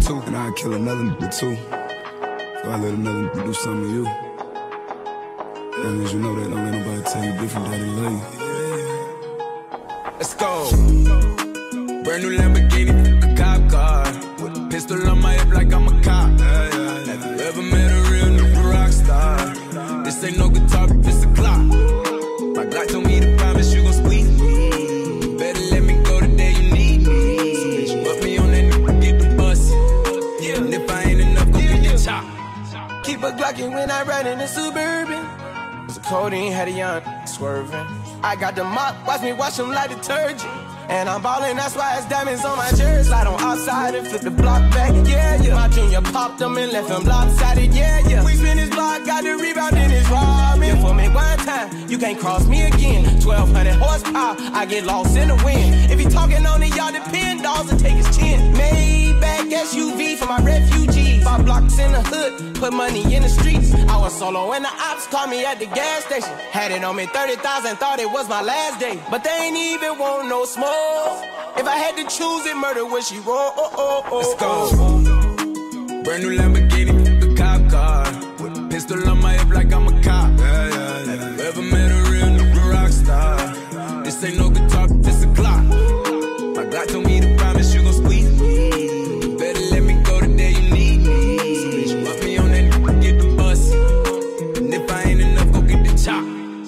too, and I'd kill another nigga too. So I let another nigga do something to you. As long as you know that, don't let nobody tell you different that they love you. Let's go. Brand new Lamborghini, a cop car. With a pistol on my hip like I'm a cop. Have you ever met a real nigga rock star? This ain't no guitar, it's a clock. My Glock told me to promise you gon' squeeze me. Better let me go the day you need me. So bitch, put me on that nigga, get the bus. Yeah. And if I ain't enough, go get the chop. Keep a Glockin' when I ride in the Suburban. So codeine had a young swerving. I got the mop, watch me wash them like detergent. And I'm ballin', that's why it's diamonds on my jersey. Slide on outside and flip the block back, yeah, yeah. My junior popped them and left him lopsided, yeah, yeah. We spin his block, got the rebound in his robbing. For me one time, you can't cross me again. 1200 horsepower, I get lost in the wind. If he talking on it, y'all depend, dogs and take his chin. Maybach SUV for my refugees. 5 blocks in the hood, put money in the streets. I was solo and the ops called me at the gas station. Had it on me 30,000, thought it was my last day. But they ain't even want no smoke. If I had to choose it, murder would she roll? Let's go. Brand new Lamborghini, a cop car. With a pistol on my hip like I'm a cop. Have you ever met a real nigga rock star? This ain't no guitar, it's a clock. My Glock told me to promise you gon' squeeze me. Better let me go the day you need me. So bitch, put me on that nigga, get the bus. And if I ain't enough, go get the chop.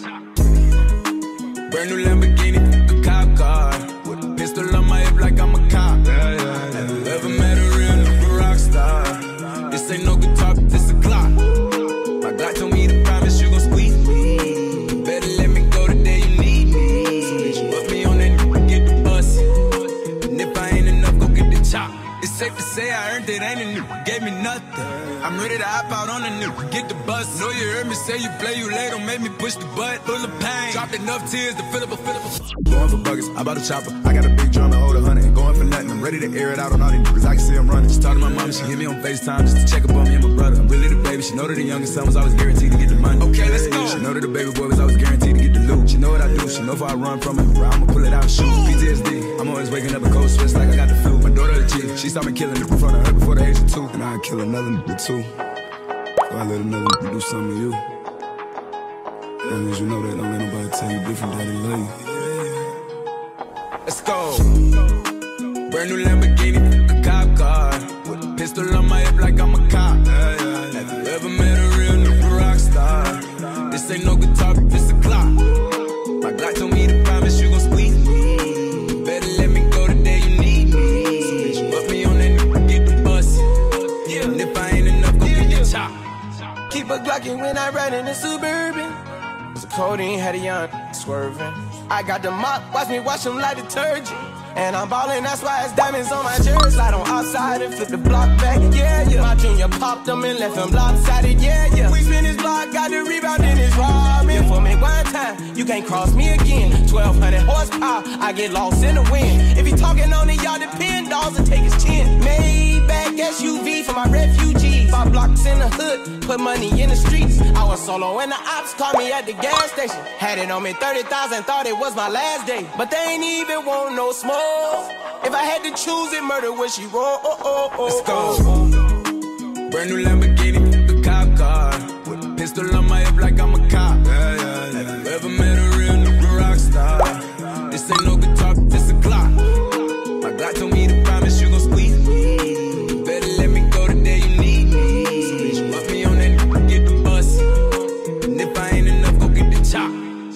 Brand new Lamborghini, a cop car. With a pistol on my hip like I'm a cop. Have you ever met a real nigga rock star? This ain't no guitar, it's a clock. My Glock told me to promise you gon' squeeze me. Better let me go the day you need me. So bitch, put me on that nigga, get the bus. And if I ain't enough, go get the chop. It's safe to say I earned it, ain't a nigga gave me nothing. I'm ready to hop out on a nigga, get the bus. Know you heard me say you play, you late, don't make me push the butt. Full of pain, dropped enough tears to fill up a Going for buggers, I bought a chopper. I got a big drum and hold 100. Going for nothing, I'm ready to air it out on all these niggas. I can see I'm running. She talked to my mom, she hit me on FaceTime just to check up on me and my brother. I'm really the baby, she know that the youngest son was always guaranteed to get the money. Okay, let's go. She know that the baby boy was always guaranteed to get the loot. She know what I do, she know if I run from it, I'ma pull it out and shoot. PTSD, I'm always waking up in cold sweats like I got the flu. My daughter a G, she saw me killing it in front of her before the age of 2. And I'd kill another nigga too. So I let another nigga do something to you. As long as you know that, don't let nobody tell you different that they love you. Let's go. Brand new Lamborghini, a cop car. With a pistol on my hip like I'm a cop. Have you ever met a real nigga rock star? This ain't no guitar, it's a clock. My Glock told me to promise you gon' squeeze me. Better let me go the day you need me. So bitch, put me on that nigga, get the bus. And if I ain't enough, go get the chop. Keep a Glockin' when I ride in the Suburban. So codeine had a young swerving. I got the mop, watch me wash them like detergent. And I'm ballin', that's why it's diamonds on my jersey. Slide on outside and flip the block back, yeah, yeah. My junior popped them and left him lopsided, yeah, yeah. We spin his block, got the rebound in his robbing. For me one time, you can't cross me again. 1200 horsepower, I get lost in the wind. If he talking on it, y'all depend, dogs and take his chin. Maybach SUV for my refugees. 5 blocks in the hood, put money in the streets. I was solo and the ops called me at the gas station. Had it on me 30,000, thought it was my last day. But they ain't even want no smoke. If I had to choose it, murder would she roll? Let's go. Brand new Lamborghini, a cop car. With a pistol on my hip like I'm a cop. Have you ever met a real nigga rock star? This ain't no guitar, it's a clock. My Glock told me to promise you gon' squeeze me. Better let me go the day you need me. So bitch, put me on that nigga, get the bus. And if I ain't enough, go get the chop.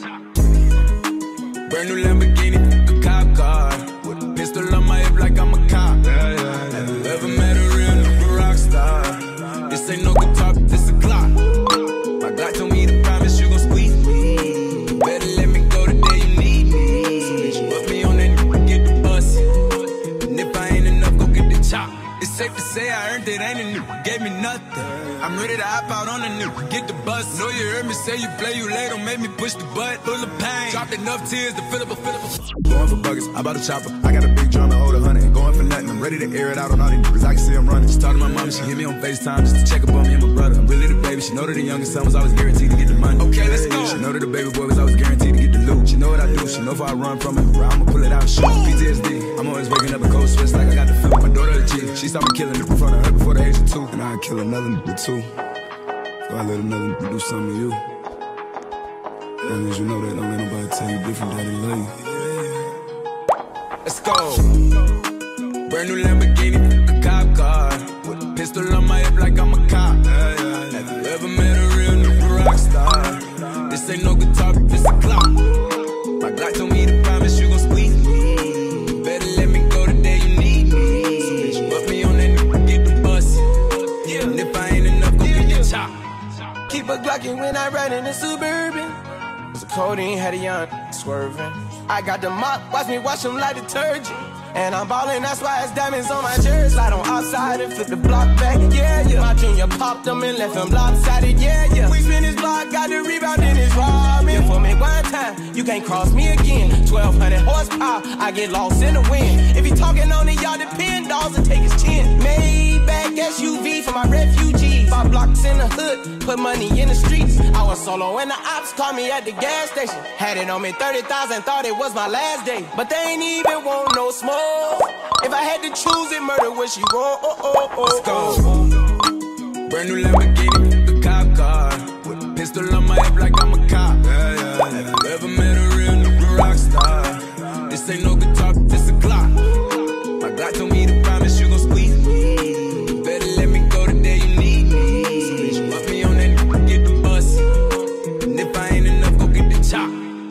Brand new Lamborghini, a cop car. With a pistol on my hip like I'm a cop. Have you ever met a real nigga rock star? This ain't no guitar, it's a clock. My Glock told me to promise you gon' squeeze me. Better let me go the day you need me. So bitch, put me on that nigga, get the bus. And if I ain't enough, go get the chop. It's safe to say I earned it, ain't a nigga gave me nothing. I'm ready to hop out on a nigga, get the bus. Know you heard me say you play, you late, don't make me push the butt. Full of pain, dropped enough tears to fill up a Going for buggers, I bought a chopper. I got a big drum and hold 100. Going for nothing, I'm ready to air it out on all these niggas. I can see I'm running. She talked to my mom, she hit me on FaceTime just to check up on me and my brother. I'm really the baby, she know that the youngest son was always guaranteed to get the money. Okay, let's go. She know that the baby boy was always guaranteed to get the loot. She know what I do, she know if I run from it, I'ma pull it out and shoot. PTSD, I'm always waking up a cold sweats like I got the flu. My daughter a G, she saw me killing it in front of her before the age of 2. And I'd kill another nigga too. So I let another nigga do something to you. As long as you know that, don't let nobody tell you different that they love you. Let's go. Brand new Lamborghini, a cop car. With a pistol on my hip like I'm a cop. Have you ever met a real nigga rock star? This ain't no guitar, this a clock. My Glock told me to promise you gon' squeeze me. Better let me go the day you need me. So bitch, put me on that nigga, get the bus. Yeah. And if I ain't enough, go get your chop. Keep a Glockin' when I ride in the Suburban. So codeine had a young swerving. I got the mop, watch me wash them like detergent. And I'm ballin', that's why it's diamonds on my jersey. Slide on outside and flip the block back, yeah, yeah. My junior popped them and left him lopsided, yeah, yeah. We spin his block, got the rebound in his robbing. For me one time, you can't cross me again. 1200 horsepower, I get lost in the wind. If he talking on it, y'all depend, dogs and take his chin. Maybach SUV for my refugees. 5 blocks in the hood, put money in the streets. I was solo and the ops called me at the gas station. Had it on me 30,000, thought it was my last day. But they ain't even want no smoke. If I had to choose it, murder would she roll? Let's go. Brand new Lamborghini, a cop car. With a pistol on my hip like I'm a cop. Have you ever met a real nigga rock star? This ain't no guitar, this a Glock. My Glock told me to promise you gon' squeeze me. Better let me go the day you need me. So bitch, put me on that nigga, get the bus. And if I ain't enough, go get the chop.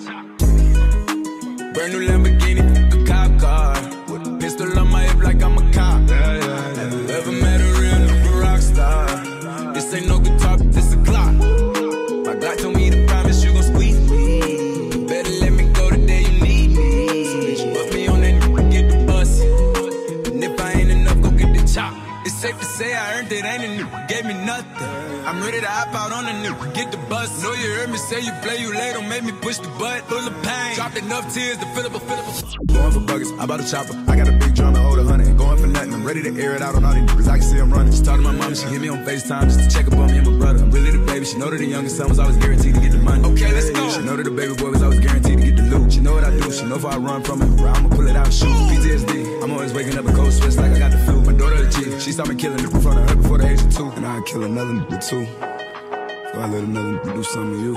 Brand new Lamborghini, a cop car. With a pistol on my hip like I'm a cop. Have you ever met a real nigga rock star? This ain't no guitar, this a Glock. My Glock told me to promise you gon' squeeze me. Better let me go the day you need me. So bitch, put me on that nigga, get the bus. And if I ain't enough, go get the chop. It's safe to say I earned it, ain't a nigga gave me nothing. I'm ready to hop out on a nigga, get the bus. Know you heard me say you play, you late, don't make me push the butt. Full of pain, dropped enough tears to fill up a Going for buggers, I bought a chopper. I got a big drum and hold 100. Going for nothing, I'm ready to air it out on all these niggas. I can see I'm running. She talked to my mom, she hit me on FaceTime just to check up on me and my brother. I'm really the baby. She know that the youngest son was always guaranteed to get the money. Okay, let's go. She know that the baby boy was always guaranteed to get the loot. She know what I do. She know if I run from it, I'ma pull it out and shoot. PTSD, I'm always waking up a cold sweats like I got the flu. My daughter a G, she saw me killing it in front of her before the age of 2. And I'd kill another nigga too. So I let another nigga do something to you.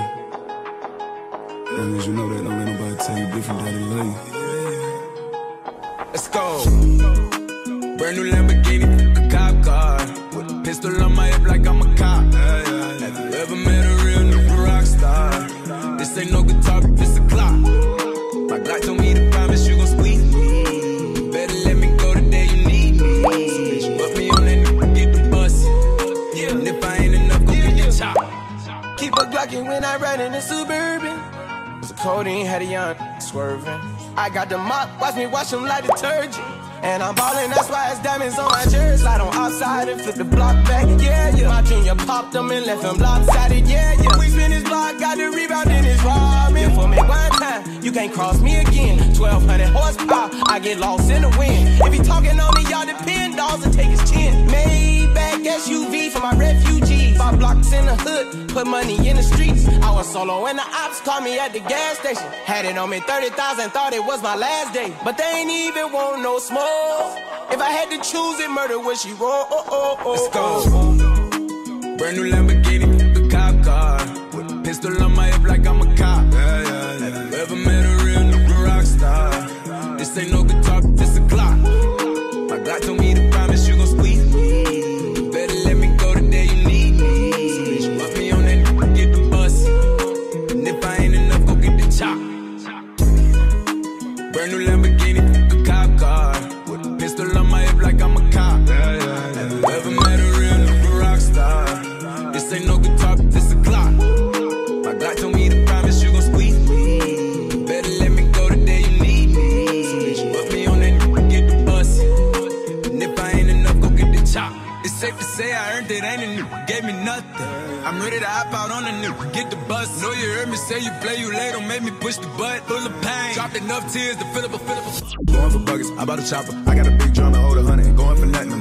As long as you know that, don't let nobody tell you different that they love you. Let's go. Brand new Lamborghini, a cop car. With a pistol on my hip like I'm a cop. Have you ever met a real nigga rock star? This ain't no guitar, this a Glock. My Glock told me to promise you gon' squeeze me. Better let me go the day you need me. So bitch, put me on that nigga, get the bus. And if I ain't enough, go get the chop. Keep a Glockin' when I ride in the Suburban. So codeine had a young swerving. I got the mop, watch me wash them like detergent. And I'm ballin', that's why it's diamonds on my jersey. Slide on outside and flip the block back, yeah, yeah. My junior popped them and left him lopsided, yeah, yeah. We spin his block, got the rebound in his robbing. For me one time, you can't cross me again. 1200 horsepower, I get lost in the wind. If he talking on it, y'all depend, dogs and take his chin. Maybach SUV for my refugees. 5 blocks in the hood, put money in the streets. I was solo and the ops called me at the gas station. Had it on me 30,000, thought it was my last day. But they ain't even want no smoke. If I had to choose it, murder would she roll? Let's go. Brand new Lamborghini, a cop car. With a pistol on my hip like I'm a cop. Have you ever met a real nigga rock star? This ain't no guitar, this a Glock. My Glock told me to promise you gon' squeeze me. Better let me go the day you need me. So bitch, put me on that nigga, get the bus. And if I ain't enough, go get the chop. Brand new Lamborghini, a cop car. With a pistol on my hip like I'm a cop. Have you ever met a real nigga rock star? This ain't no guitar, this a Glock. My Glock told me to promise you gon' squeeze me. Better let me go the day you need me. So bitch, put me on that nigga, get the bus. And if I ain't enough, go get the chop. It's safe to say I earned it, ain't a nigga gave me nothing. I'm ready to hop out on a nigga, get the bus. Know you heard me say you play, you late, don't make me push the butt. Full of pain, dropped enough tears to fill up a Going for buggers, I bought a chopper. I got a big drum and hold 100. Going for nothing, I'm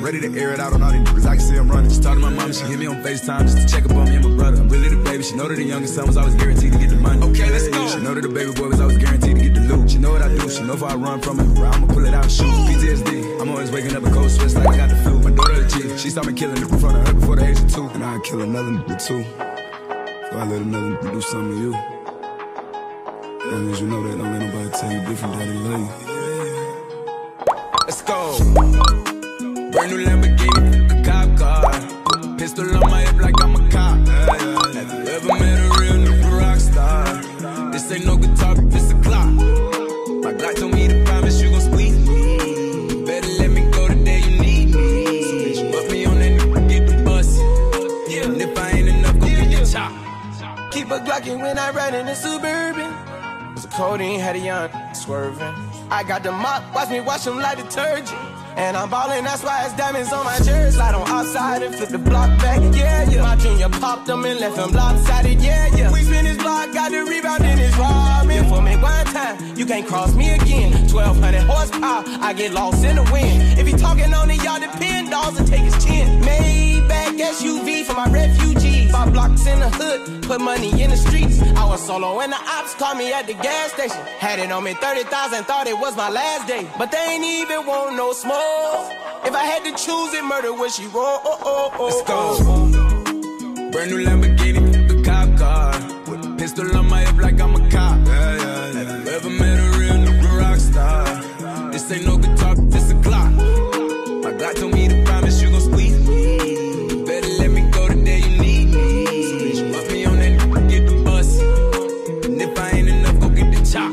ready to air it out on all these niggas. I can see I'm running. She talked to my mama, she hit me on FaceTime just to check up on me and my brother. I'm really the baby. She know that the youngest son was always guaranteed to get the money. Okay, let's go. She know that the baby boy was always guaranteed to get the loot. She know what I do. She know if I run from it, I'ma pull it out and shoot. PTSD. I'm always waking up in cold sweats like I got the flu. My daughter a G. She saw me killing it in front of her before the age of 2. And I'd kill another nigga too. So I let another nigga do something to you. As long as you know that, don't let nobody tell you different that they love you. Let's go. Brand new Lamborghini, a cop car. Pistol on my hip like I'm a cop. Have you ever met a real nigga rock star? This ain't no guitar, this a clock. My Glock told me to promise you gon' squeeze me. Better let me go the day you need me. So bitch, put me on that nigga, get the bus. Yeah, and if I ain't enough, go get your chop. Keep a Glockin' when I ride in the Suburban. So codeine had a young swerving. I got the mop, watch me wash them like detergent. And I'm ballin', that's why it's diamonds on my jersey. Slide on outside and flip the block back, yeah, yeah. My junior popped them and left him lopsided, yeah, yeah. We spin his block, got the rebound in his robbing. For me one time, you can't cross me again. 1200 horsepower, I get lost in the wind. If he talking on it, y'all depend, dolls and take his chin. Maybach SUV for my refugees. 5 blocks in the hood, put money in the streets. I was solo and the ops called me at the gas station. Had it on me 30,000, thought it was my last day. But they ain't even want no smoke. If I had to choose it, murder would she roll? Let's go. Brand new Lamborghini, a cop car. With a pistol on my hip like I'm a cop. Have you ever met a real nigga rock star? This ain't no guitar, this a Glock. My Glock told me to promise you gon' squeeze me. Better let me go the day you need me. So bitch, put me on that nigga, get the bus. And if I ain't enough, go get the chop.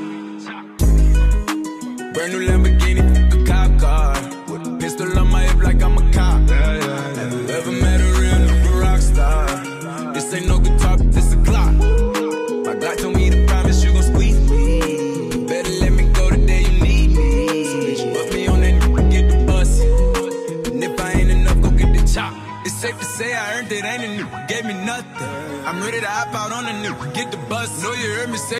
Brand new Lamborghini, a cop car. With a pistol on my hip like I'm a cop. Have you ever met a real nigga rock star? This ain't no guitar, this a Glock. My Glock told me to promise you gon' squeeze me. Better let me go the day you need me. So bitch, put me on that nigga, get the bus. And if I ain't enough, go get the chop. It's safe to say I earned it, ain't a nigga, gave me nothing. I'm ready to hop out on a nigga, get the bus. Know you heard me say